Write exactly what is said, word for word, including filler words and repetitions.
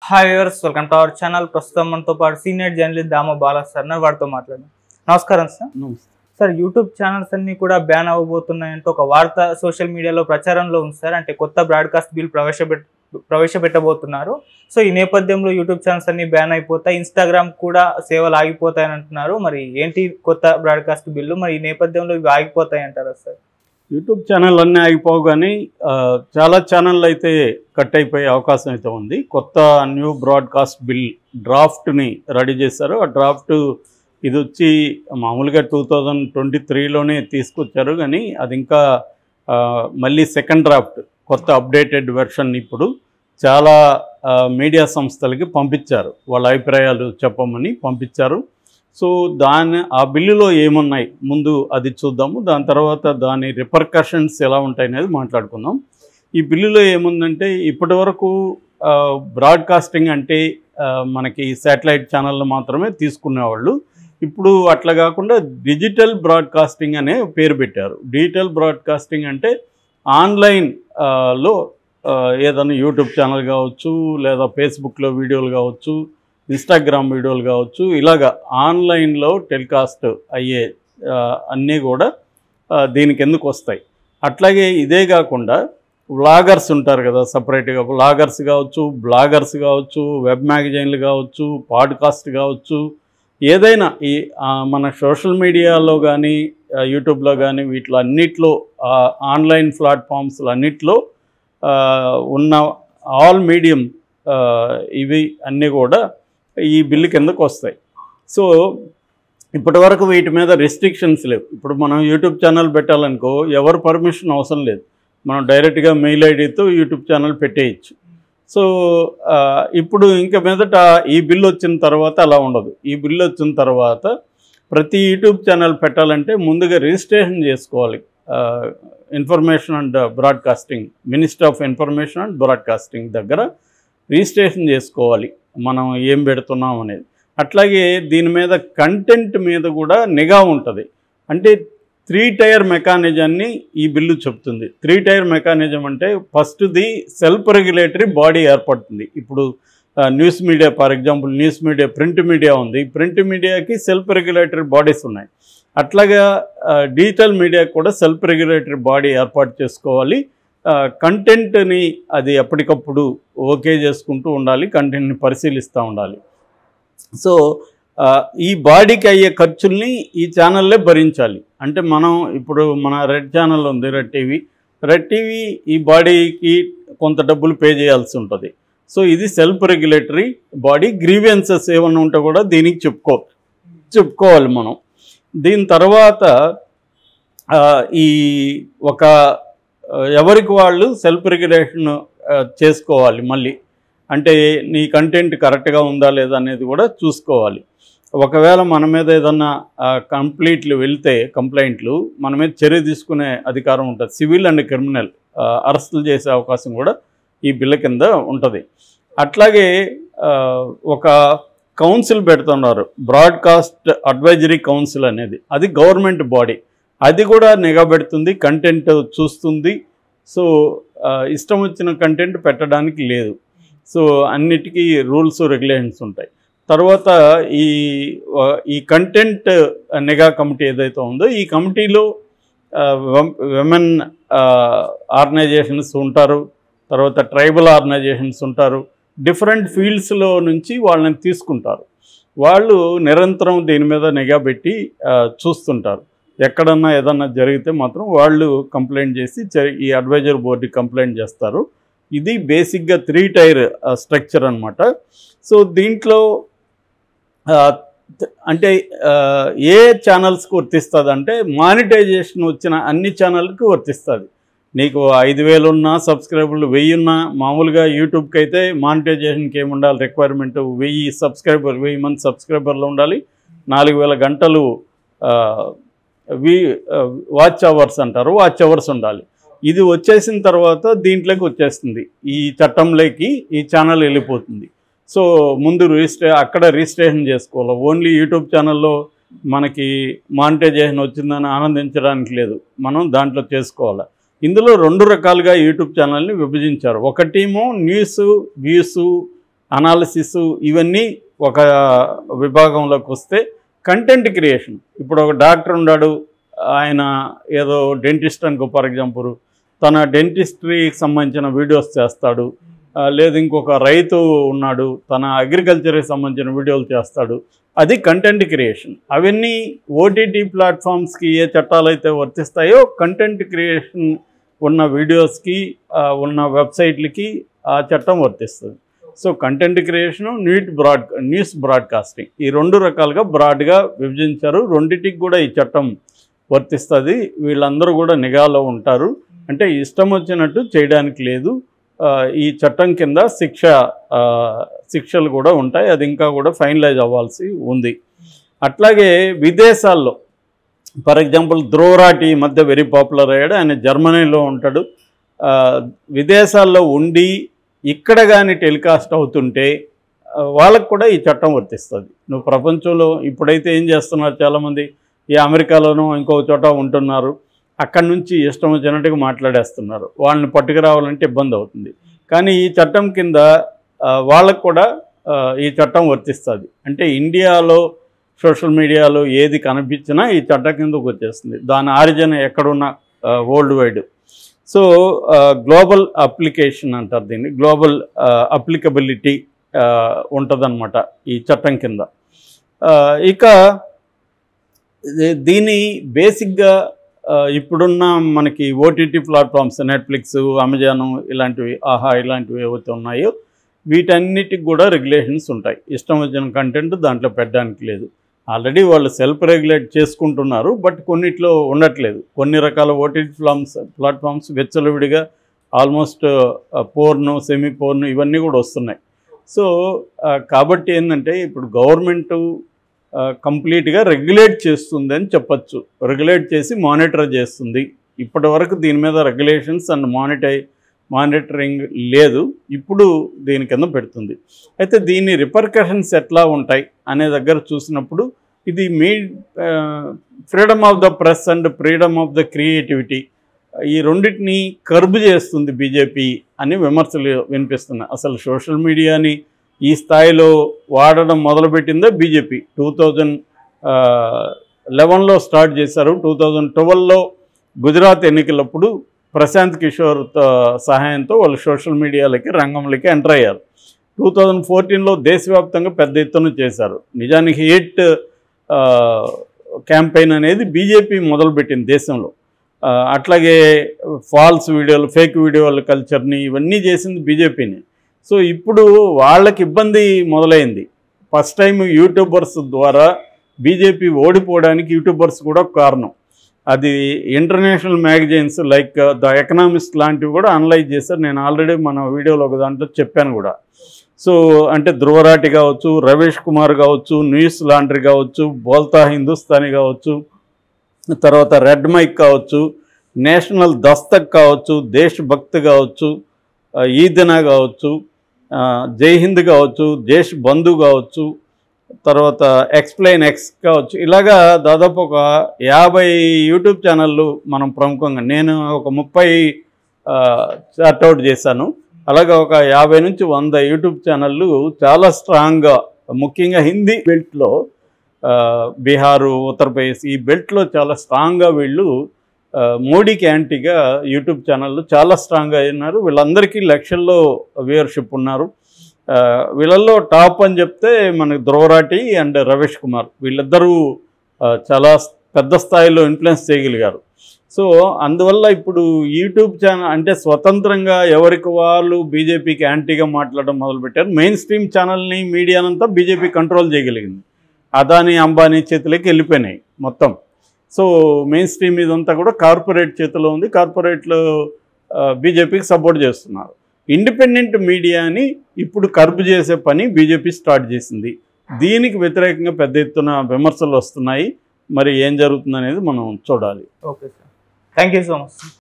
Hi viewers, welcome to our channel. ప్రస్తుతం మనతో పాటు senior journalist Dama Bala sir వారితో మాట్లాడాం. నమస్కారం సార్. సార్, యూట్యూబ్ ఛానల్స్ అన్ని కూడా బ్యాన్ అవ్వబోతున్నాయంటే ఒక వార్త సోషల్ మీడియాలో ప్రచారంలో ఉంది సార్. అంటే కొత్త బ్రాడ్కాస్ట్ బిల్ ప్రవేశపెట్ ప్రవేశపెట్టబోతున్నారు. సో ఈ నేపథ్యంలో యూట్యూబ్ ఛానల్స్ అన్ని బ్యాన్ అయిపోతాయి, ఇన్స్టాగ్రామ్ కూడా సేవలు ఆగిపోతాయని అంటున్నారు. మరి ఏంటి కొత్త బ్రాడ్కాస్ట్ బిల్లు? మరి ఈ నేపథ్యంలో ఇవి ఆగిపోతాయి అంటారా సార్? యూట్యూబ్ ఛానల్ అన్నీ ఆగిపోవు, కానీ చాలా ఛానళ్ళు అయితే కట్ అయిపోయే అవకాశం అయితే ఉంది. కొత్త న్యూ బ్రాడ్కాస్ట్ బిల్ డ్రాఫ్ట్ని రెడీ చేశారు. ఆ డ్రాఫ్ట్ ఇది వచ్చి మామూలుగా టూ థౌజండ్ ట్వంటీ త్రీలోనే తీసుకొచ్చారు, కానీ అది ఇంకా మళ్ళీ సెకండ్ డ్రాఫ్ట్ కొత్త అప్డేటెడ్ వెర్షన్ ఇప్పుడు చాలా మీడియా సంస్థలకి పంపించారు. వాళ్ళ అభిప్రాయాలు చెప్పమని పంపించారు. సో దాని ఆ బిల్లులో ఏమున్నాయి ముందు అది చూద్దాము, దాని తర్వాత దాని రిపర్కషన్స్ ఎలా ఉంటాయి అనేది మాట్లాడుకుందాం. ఈ బిల్లులో ఏముందంటే, ఇప్పటి వరకు బ్రాడ్కాస్టింగ్ అంటే మనకి శాటిలైట్ ఛానళ్ళు మాత్రమే తీసుకునేవాళ్ళు. ఇప్పుడు అట్లా కాకుండా డిజిటల్ బ్రాడ్కాస్టింగ్ అనే పేరు పెట్టారు. డిజిటల్ బ్రాడ్కాస్టింగ్ అంటే ఆన్లైన్లో ఏదైనా యూట్యూబ్ ఛానల్ కావచ్చు, లేదా ఫేస్బుక్లో వీడియోలు కావచ్చు, ఇన్స్టాగ్రామ్ వీడియోలు కావచ్చు, ఇలాగా ఆన్లైన్లో టెలికాస్ట్ అయ్యే అన్నీ కూడా దీనికి ఎందుకు వస్తాయి. అట్లాగే ఇదే కాకుండా వ్లాగర్స్ ఉంటారు కదా, సపరేట్గా వ్లాగర్స్ కావచ్చు, బ్లాగర్స్ కావచ్చు, వెబ్ మ్యాగజైన్లు కావచ్చు, పాడ్కాస్ట్ కావచ్చు, ఏదైనా ఈ మన సోషల్ మీడియాలో కానీ యూట్యూబ్లో కానీ వీటిలో అన్నిట్లో ఆన్లైన్ ప్లాట్ఫామ్స్లో అన్నిట్లో ఉన్న ఆల్ మీడియం ఇవి అన్నీ కూడా ఈ బిల్లు కిందకు వస్తాయి. సో ఇప్పటి వరకు వీటి మీద రెస్ట్రిక్షన్స్ లేవు. ఇప్పుడు మనం యూట్యూబ్ ఛానల్ పెట్టాలనుకో ఎవరు పర్మిషన్ అవసరం లేదు, మనం డైరెక్ట్గా మెయిల్ ఐడితో యూట్యూబ్ ఛానల్ పెట్టేయచ్చు. సో ఇప్పుడు ఇంక మీదట ఈ బిల్లు వచ్చిన తర్వాత అలా ఉండదు. ఈ బిల్లు వచ్చిన తర్వాత ప్రతి యూట్యూబ్ ఛానల్ పెట్టాలంటే ముందుగా రిజిస్ట్రేషన్ చేసుకోవాలి. Information and broadcasting ministry of information and broadcasting దగ్గర రిజిస్ట్రేషన్ చేసుకోవాలి మనం ఏం పెడుతున్నాం అనేది. అట్లాగే దీని మీద కంటెంట్ మీద కూడా నిఘా ఉంటుంది. అంటే త్రీ టైర్ మెకానిజాన్ని ఈ బిల్లు చెప్తుంది. త్రీ టైర్ మెకానిజం అంటే ఫస్ట్ది సెల్ఫ్ రెగ్యులేటరీ బాడీ ఏర్పడుతుంది. ఇప్పుడు news media, for example news media, print media ఉంది. ప్రింట్ మీడియాకి సెల్ఫ్ రెగ్యులేటరీ బాడీస్ ఉన్నాయి. అట్లాగా డిజిటల్ మీడియాకి కూడా సెల్ఫ్ రెగ్యులేటరీ బాడీ ఏర్పాటు చేసుకోవాలి. కంటెంట్ని అది ఎప్పటికప్పుడు ఓకే చేసుకుంటూ ఉండాలి, కంటెంట్ని పరిశీలిస్తూ ఉండాలి. సో ఈ బాడీకి అయ్యే ఖర్చుల్ని ఈ ఛానల్లే భరించాలి. అంటే మనం ఇప్పుడు మన రెడ్ ఛానల్ ఉంది, రెడ్ టీవీ రెడ్ టీవీ ఈ బాడీకి కొంత డబ్బులు పే చేయాల్సి ఉంటుంది. సో ఇది సెల్ఫ్ రెగ్యులేటరీ బాడీ. గ్రీవియన్సెస్ ఏమన్నా ఉంటే కూడా దీనికి చెప్పుకో చెప్పుకోవాలి మనం. దీని తర్వాత ఈ ఒక ఎవరికి వాళ్ళు సెల్ఫ్ రెగ్యులేషన్ చేసుకోవాలి. మళ్ళీ అంటే నీ కంటెంట్ కరెక్ట్గా ఉందా లేదా అనేది కూడా చూసుకోవాలి. ఒకవేళ మన మీద ఏదన్నా కంప్లీట్లు వెళ్తే కంప్లైంట్లు మన మీద చర్య తీసుకునే అధికారం ఉంటుంది. సివిల్ అండ్ క్రిమినల్ అరెస్టులు చేసే అవకాశం కూడా ఈ బిల్ల కింద ఉంటుంది. అట్లాగే ఒక కౌన్సిల్ పెడుతున్నారు, బ్రాడ్కాస్ట్ అడ్వైజరీ కౌన్సిల్ అనేది. అది గవర్నమెంట్ బాడీ, అది కూడా నిఘా పెడుతుంది, కంటెంట్ చూస్తుంది. సో ఇష్టం వచ్చిన కంటెంట్ పెట్టడానికి లేదు. సో అన్నిటికీ రూల్స్ రెగ్యులేషన్స్ ఉంటాయి. తర్వాత ఈ ఈ కంటెంట్ నిఘా కమిటీ ఏదైతే ఉందో ఈ కమిటీలో విమెన్ ఆర్గనైజేషన్స్ ఉంటారు, తర్వాత ట్రైబల్ ఆర్గనైజేషన్స్ ఉంటారు. డిఫరెంట్ ఫీల్డ్స్లో నుంచి వాళ్ళని తీసుకుంటారు. వాళ్ళు నిరంతరం దీని మీద నిఘా పెట్టి చూస్తుంటారు. ఎక్కడన్నా ఏదన్నా జరిగితే మాత్రం వాళ్ళు కంప్లైంట్ చేసి ఈ అడ్వైజర్ బోర్డుకి కంప్లైంట్ చేస్తారు. ఇది బేసిక్గా త్రీ టైర్ స్ట్రక్చర్ అనమాట. సో దీంట్లో అంటే ఏ ఛానల్స్కి వర్తిస్తుంది అంటే మానిటైజేషన్ వచ్చిన అన్ని ఛానల్కి వర్తిస్తుంది. నీకు ఐదు వేలు ఉన్నా సబ్స్క్రైబర్లు వెయ్యి ఉన్నా, మామూలుగా యూట్యూబ్కి అయితే మానిటైజేషన్కి ఏమి ఉండాలి రిక్వైర్మెంట్, వెయ్యి సబ్స్క్రైబర్ వెయ్యి మంది సబ్స్క్రైబర్లు ఉండాలి, నాలుగు వేల గంటలు వి వాచ్ అవర్స్ అంటారు, వాచ్ అవర్స్ ఉండాలి. ఇది వచ్చేసిన తర్వాత దీంట్లోకి వచ్చేస్తుంది, ఈ చట్టంలోకి ఈ ఛానల్ వెళ్ళిపోతుంది. సో ముందు రిజిస్ట్రే అక్కడ రిజిస్ట్రేషన్ చేసుకోవాలి. ఓన్లీ యూట్యూబ్ ఛానల్లో మనకి మానిటైజేషన్ వచ్చిందని ఆనందించడానికి లేదు, మనం దాంట్లో చేసుకోవాలి. ఇందులో రెండు రకాలుగా యూట్యూబ్ ఛానల్ని విభజించారు. ఒకటేమో న్యూస్, వ్యూస్, అనాలిసిస్ ఇవన్నీ ఒక విభాగంలోకి వస్తే కంటెంట్ క్రియేషన్, ఇప్పుడు ఒక డాక్టర్ ఉన్నాడు, ఆయన ఏదో డెంటిస్ట్ అనుకో ఫర్ ఎగ్జాంపుల్, తన డెంటిస్ట్రీకి సంబంధించిన వీడియోస్ చేస్తాడు, లేదు ఇంకొక రైతు ఉన్నాడు తన అగ్రికల్చర్కి సంబంధించిన వీడియోలు చేస్తాడు, అది కంటెంట్ క్రియేషన్. అవన్నీ ఓటీటీ ప్లాట్ఫామ్స్కి ఏ చట్టాలు అయితే వర్తిస్తాయో కంటెంట్ క్రియేషన్ ఉన్న వీడియోస్కి ఉన్న వెబ్సైట్లకి ఆ చట్టం వర్తిస్తుంది. సో కంటెంట్ క్రియేషను, న్యూట్ బ్రాడ్ న్యూస్ బ్రాడ్కాస్టింగ్ ఈ రెండు రకాలుగా బ్రాడ్గా విభజించారు. రెండింటికి కూడా ఈ చట్టం వర్తిస్తుంది. వీళ్ళందరూ కూడా నిఘాలో ఉంటారు. అంటే ఇష్టం వచ్చినట్టు చేయడానికి లేదు. ఈ చట్టం కింద శిక్ష శిక్షలు కూడా ఉంటాయి. అది ఇంకా కూడా ఫైనలైజ్ అవ్వాల్సి ఉంది. అట్లాగే విదేశాల్లో ఫర్ ఎగ్జాంపుల్ ధ్రువరాటి ఈ మధ్య వెరీ పాపులర్ అయ్యాడు. ఆయన జర్మనీలో ఉంటాడు. విదేశాల్లో ఉండి ఇక్కడ కానీ టెలికాస్ట్ అవుతుంటే వాళ్ళకు కూడా ఈ చట్టం వర్తిస్తుంది. నువ్వు ప్రపంచంలో ఇప్పుడైతే ఏం చేస్తున్నారు, చాలామంది ఈ అమెరికాలోనూ ఇంకొక చోట ఉంటున్నారు, అక్కడి నుంచి ఇష్టం వచ్చినట్టుగా మాట్లాడేస్తున్నారు. వాళ్ళని పట్టుకురావాలంటే ఇబ్బంది అవుతుంది. కానీ ఈ చట్టం కింద వాళ్ళకు కూడా ఈ చట్టం వర్తిస్తుంది. అంటే ఇండియాలో సోషల్ మీడియాలో ఏది కనిపించినా ఈ చట్టం కిందకు వచ్చేస్తుంది. దాని ఆరిజిన్ ఎక్కడున్నా world wide. So global application అంటారు దీన్ని, గ్లోబల్ అప్లికబిలిటీ ఉంటుందన్నమాట ఈ చట్టం కింద. ఇక దీని బేసిక్గా ఇప్పుడున్న మనకి ఓటీటీ ప్లాట్ఫామ్స్ నెట్ఫ్లిక్స్, అమెజాన్ ఇలాంటివి, ఆహా ఇలాంటివి ఏవైతే ఉన్నాయో వీటన్నిటికి కూడా రెగ్యులేషన్స్ ఉంటాయి. ఇష్టం వచ్చిన కంటెంట్ దాంట్లో పెట్టడానికి లేదు. ఆల్రెడీ వాళ్ళు సెల్ఫ్ రెగ్యులేట్ చేసుకుంటున్నారు, బట్ కొన్నిట్లో ఉండట్లేదు. కొన్ని రకాల ఓటీటీ ప్లాట్ఫామ్స్ ప్లాట్ఫామ్స్ వెచ్చలవిడిగా ఆల్మోస్ట్ పోర్ను, సెమీ పోర్ను ఇవన్నీ కూడా వస్తున్నాయి. సో కాబట్టి ఏంటంటే ఇప్పుడు గవర్నమెంటు కంప్లీట్గా రెగ్యులేట్ చేస్తుంది అని చెప్పచ్చు. రెగ్యులేట్ చేసి మానిటర్ చేస్తుంది. ఇప్పటి వరకు దీని మీద రెగ్యులేషన్స్ అండ్ మానిటై మానిటరింగ్ లేదు. ఇప్పుడు దీని కింద పెడుతుంది. అయితే దీని రిపర్కషన్స్ ఎట్లా ఉంటాయి అనే దగ్గర చూసినప్పుడు ఇది మీ freedom of the press and freedom of the creativity ఈ రెండింటిని కర్బ్ చేస్తుంది బీజేపీ అని విమర్శలు వినిపిస్తున్నాయి. అసలు సోషల్ మీడియాని ఈ స్థాయిలో వాడడం మొదలుపెట్టిందే బీజేపీ. టూ థౌజండ్ లెవెన్లో స్టార్ట్ చేశారు. టూ థౌజండ్ ట్వెల్వ్లో గుజరాత్ ఎన్నికలప్పుడు ప్రశాంత్ కిషోర్ సహాయంతో వాళ్ళు సోషల్ మీడియాలకి రంగంలోకి ఎంటర్ అయ్యారు. టూ థౌజండ్ ఫోర్టీన్లో దేశవ్యాప్తంగా పెద్ద ఎత్తున చేశారు. నిజానికి హేట్ క్యాంపెయిన్ అనేది బీజేపీ మొదలుపెట్టింది దేశంలో. అట్లాగే ఫాల్స్ వీడియోలు, ఫేక్ వీడియోల కల్చర్ని ఇవన్నీ చేసింది బీజేపీని. సో ఇప్పుడు వాళ్ళకి ఇబ్బంది మొదలైంది. ఫస్ట్ టైం యూట్యూబర్స్ ద్వారా బీజేపీ ఓడిపోవడానికి యూట్యూబర్స్ కూడా కారణం. అది international magazines like the Economist లాంటివి కూడా అనలైజ్ చేశారు. నేను ఆల్రెడీ మన వీడియోలో ఒక దాంట్లో చెప్పాను కూడా. సో అంటే ధ్రువరాటి కావచ్చు, రవేష్ కుమార్ కావచ్చు, న్యూస్ లాండ్రీ కావచ్చు, బోల్తా హిందుస్థానీ కావచ్చు, తర్వాత రెడ్ మైక్ కావచ్చు, నేషనల్ దస్తక్ కావచ్చు, దేశ్ భక్త్ కావచ్చు, ఈదనా కావచ్చు, జై హింద్ కావచ్చు, దేశ్ బంధు కావచ్చు, తర్వాత ఎక్స్ప్లెయిన్ ఎక్స్ కావచ్చు, ఇలాగా దాదాపు ఒక యాభై యూట్యూబ్ ఛానళ్ళు మనం ప్రముఖంగా, నేను ఒక ముప్పై చార్ట్అవుట్ చేశాను. అలాగే ఒక యాభై నుంచి వంద యూట్యూబ్ ఛానళ్ళు చాలా స్ట్రాంగ్గా, ముఖ్యంగా హిందీ బెల్ట్లో బీహారు, ఉత్తరప్రదేశ్ ఈ బెల్ట్లో చాలా స్ట్రాంగ్గా వీళ్ళు మోడీకి యాంటీగా యూట్యూబ్ ఛానళ్ళు చాలా స్ట్రాంగ్గా అయినారు. వీళ్ళందరికీ లక్షల్లో వ్యూవర్షిప్ ఉన్నారు. వీళ్ళల్లో టాప్ అని చెప్తే మనకి ధ్రువరాటి అండ్ రవేష్ కుమార్ వీళ్ళిద్దరూ చాలా పెద్ద స్థాయిలో ఇన్ఫ్లుయెన్స్ చేయగలిగారు. సో అందువల్ల ఇప్పుడు యూట్యూబ్ ఛానల్ అంటే స్వతంత్రంగా ఎవరికి వాళ్ళు బీజేపీకి యాంటీగా మాట్లాడడం మొదలుపెట్టారు. మెయిన్ స్ట్రీమ్ ఛానల్ని, మీడియానంతా బీజేపీ కంట్రోల్ చేయగలిగింది. అదానీ, అంబానీ చేతులకి వెళ్ళిపోయినాయి మొత్తం. సో మెయిన్ స్ట్రీమ్ ఇదంతా కూడా కార్పొరేట్ చేతిలో ఉంది. కార్పొరేట్లు బీజేపీకి సపోర్ట్ చేస్తున్నారు. ఇండిపెండెంట్ మీడియాని ఇప్పుడు కర్బ్ చేసే పని బీజేపీ స్టార్ట్ చేసింది. దీనికి వ్యతిరేకంగా పెద్ద ఎత్తున విమర్శలు వస్తున్నాయి. మరి ఏం జరుగుతుందనేది మనం చూడాలి. Okay sir, thank you so much.